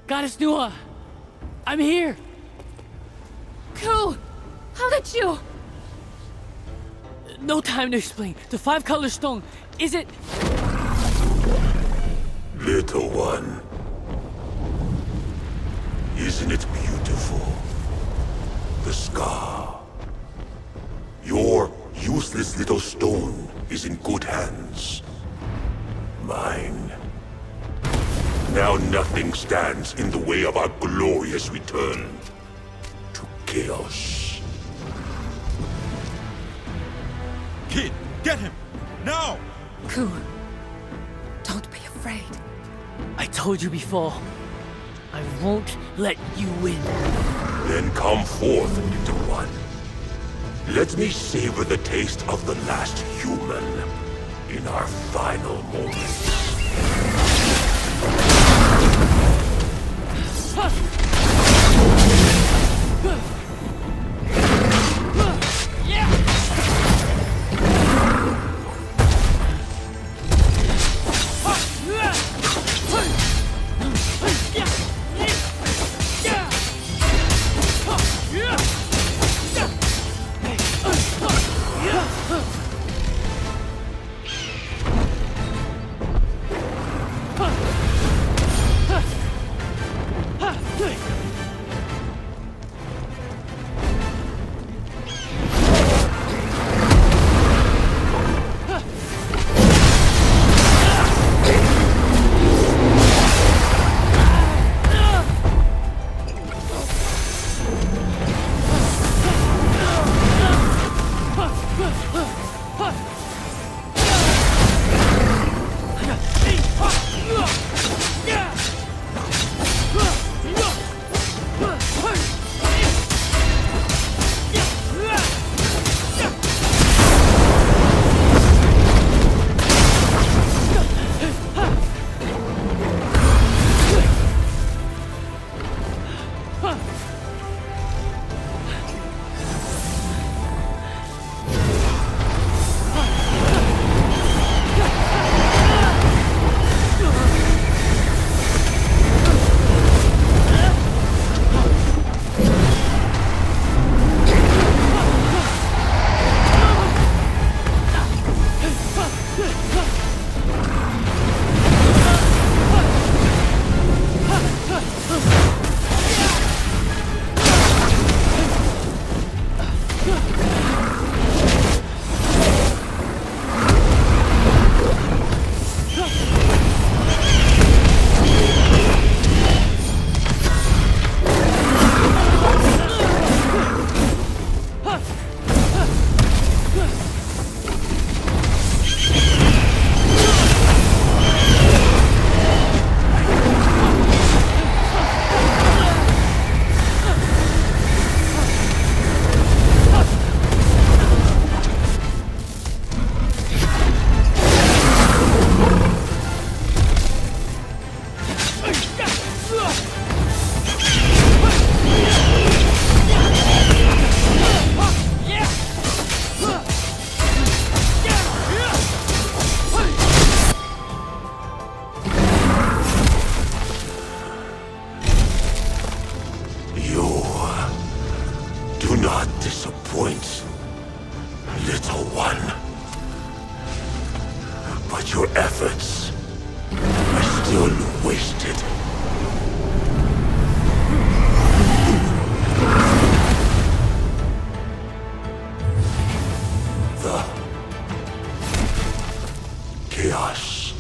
Goddess Nua! I'm here! Ku! How did you... No time to explain. The five-color stone, is it... Little one. Isn't it beautiful? The scar. Your useless little stone is in good hands. Mine. Now nothing stands in the way of our glorious return to Chaos. Kid, get him! Now! Ku, don't be afraid. I told you before. I won't let you win. Then come forth, little one. Let me savor the taste of the last human in our final moments. Little one. But your efforts are still wasted. The chaos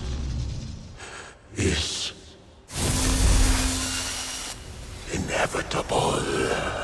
is inevitable.